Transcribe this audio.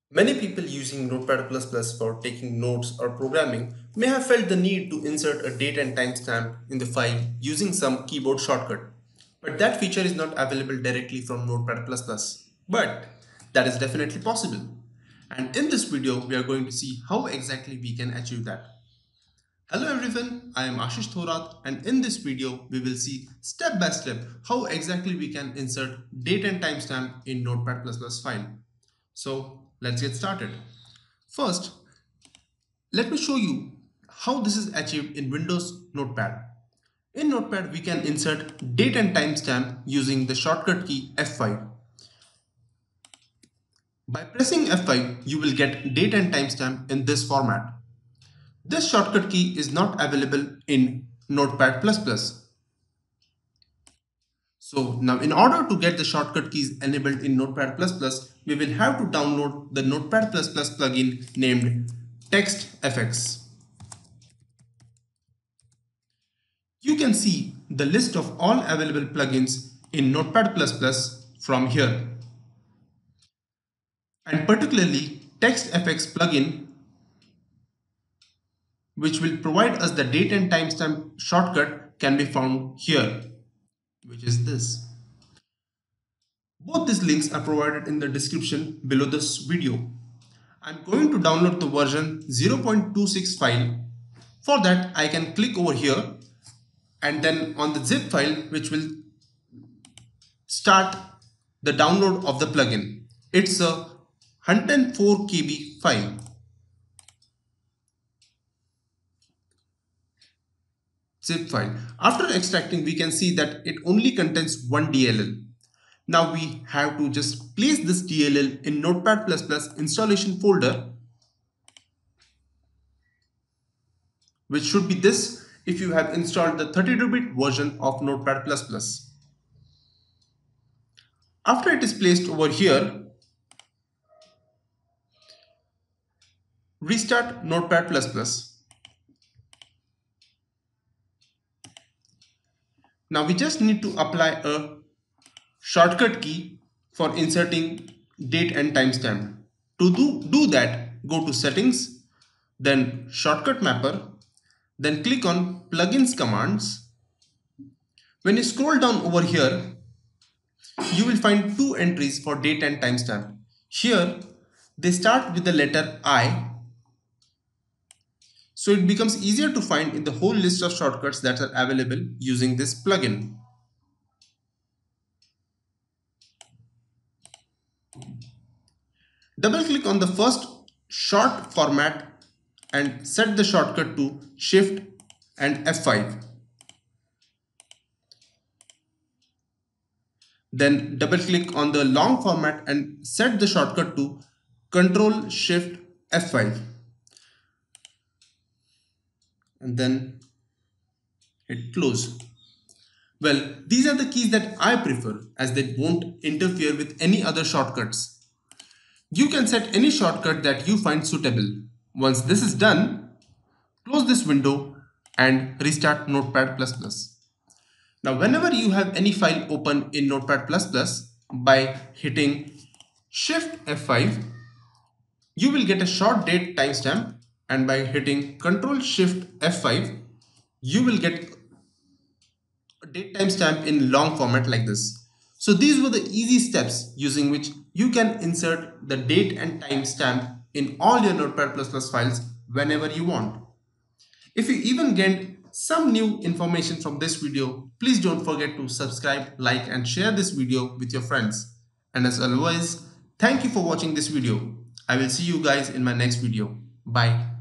Many people using Notepad++ for taking notes or programming may have felt the need to insert a date and timestamp in the file using some keyboard shortcut. But that feature is not available directly from Notepad++. But that is definitely possible. And in this video, we are going to see how exactly we can achieve that. Hello everyone, I am Ashish Thorat, and in this video, we will see step by step how exactly we can insert date and timestamp in Notepad++ file. So let's get started. First, let me show you how this is achieved in Windows Notepad. In Notepad, we can insert date and timestamp using the shortcut key F5. By pressing F5, you will get date and timestamp in this format. This shortcut key is not available in Notepad++. So now in order to get the shortcut keys enabled in Notepad++, we will have to download the Notepad++ plugin named TextFX. You can see the list of all available plugins in Notepad++ from here. And particularly TextFX plugin, which will provide us the date and timestamp shortcut, can be found here, which is this. Both these links are provided in the description below this video. I'm going to download the version 0.26 file. For that, I can click over here and then on the zip file, which will start the download of the plugin. It's a 104 KB file. Zip file. After extracting, we can see that it only contains one DLL. Now we have to just place this DLL in Notepad++ installation folder, which should be this if you have installed the 32-bit version of Notepad++. After it is placed over here, restart Notepad++. Now we just need to apply a shortcut key for inserting date and timestamp. To do that, go to Settings, then Shortcut Mapper, then click on Plugins Commands. When you scroll down over here, you will find two entries for date and timestamp. Here, they start with the letter I, so it becomes easier to find in the whole list of shortcuts that are available using this plugin. Double click on the first short format and set the shortcut to Shift and F5. Then double click on the long format and set the shortcut to Ctrl Shift F5. And then hit close. Well, these are the keys that I prefer as they won't interfere with any other shortcuts. You can set any shortcut that you find suitable. Once this is done, close this window and restart Notepad++. Now, whenever you have any file open in Notepad++, by hitting Shift F5, you will get a short date timestamp, and by hitting Ctrl Shift F5, you will get a date timestamp in long format like this. So these were the easy steps using which you can insert the date and timestamp in all your Notepad++ files whenever you want. If you even gained some new information from this video, please don't forget to subscribe, like and share this video with your friends. And as always, thank you for watching this video. I will see you guys in my next video. Bye.